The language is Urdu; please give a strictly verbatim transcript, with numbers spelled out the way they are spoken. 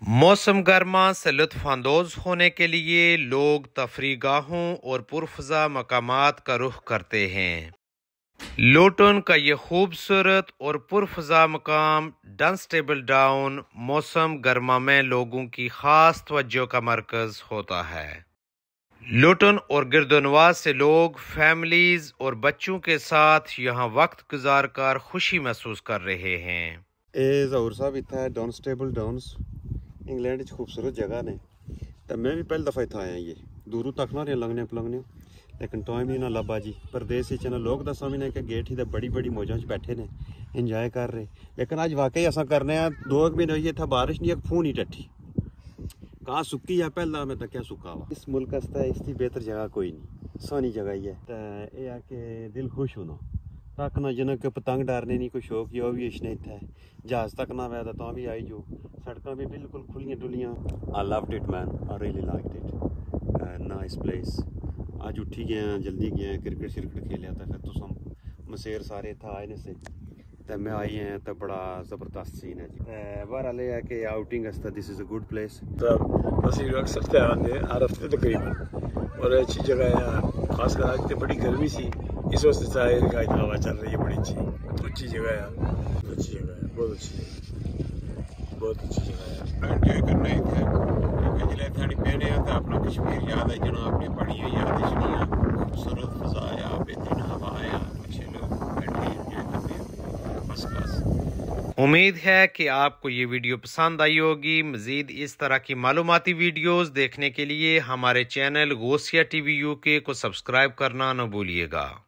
موسم گرما سے لطف اندوز ہونے کے لیے لوگ تفریح گاہوں اور پرفضا مقامات کا رخ کرتے ہیں۔ لوٹن کا یہ خوبصورت اور پرفضا مقام ڈنسٹیبل ڈاؤن موسم گرما میں لوگوں کی خاص توجہ کا مرکز ہوتا ہے۔ لوٹن اور گردنواز سے لوگ فیملیز اور بچوں کے ساتھ یہاں وقت گزار کر خوشی محسوس کر رہے ہیں۔ اے ظہور صاحب اتنا ہے ڈنسٹیبل ڈاؤنس انگلینڈ وچ خوبصورت جگہ نے تو میں بھی پہلی دفعہ اتنا آیا یہ دوروں تک نہ رہے لنگنے پلنگنے لیکن ٹائم ہی نہ لبا جی پردیس چ لوگ دساں بھی نے کہ گیٹ ہی تے بڑی بڑی موجاں بیٹھے نے انجوائے کر رہے لیکن اج واقعی اساں کرنے ہیں دو ایک مہینے ہوئی تھا بارش نہیں ایک فون ہی ٹٹھی کہاں سکی ہے پہلا میں تک کیا سکا ہوا اس ملک استا اس کی بہتر جگہ کوئی نہیں سونی جگہ ہی ہے تے اے ہے کہ دل خوش ہونا تک نہ جنہیں کہ پتنگ ڈرنے نہیں کوئی شوق یہ بھی اشنے اتنا ہے جہاز تک نہ ویدا تو بھی آئی جو سڑکاں بھی بالکل کھلیاں ڈلیاں I loved it man I really liked it uh, nice place آج اٹھی گئے ہیں جلدی گئے ہیں کرکٹ شرکٹ کھیلیا تھا پھر تو سم مسیر سارے تھا آئے سے تو میں آئی ہیں تو بڑا زبردست سین ہے جی بہرحال یہ ہے کہ آؤٹنگ استا دس از اے گڈ پلیس بس یہ اکثر سے آنے ہر ہفتے تقریباً اور اچھی جگہ ہے خاص کر آج تو بڑی گرمی سی اس وقت ظاہر کا ہوا چل رہی ہے بڑی اچھی اچھی جگہ ہے اچھی جگہ ہے بہت اچھی ہے بہت اچھی جگہ ہے انجوائے کرنا ہی تھا جلے تھاڑی پہنے ہیں تو اپنا کشمیر یاد ہے جنہوں اپنی پڑھی ہے یاد ہے خوبصورت فضا آیا بہترین ہوا آیا اچھے لوگ بیٹھے انجوائے کرتے ہیں فرسٹ کلاس۔ امید ہے کہ آپ کو یہ ویڈیو پسند آئی ہوگی۔ مزید اس طرح کی معلوماتی ویڈیوز دیکھنے کے لیے ہمارے channel Ghousia T V U K کو سبسکرائب کرنا نہ بھولیے گا۔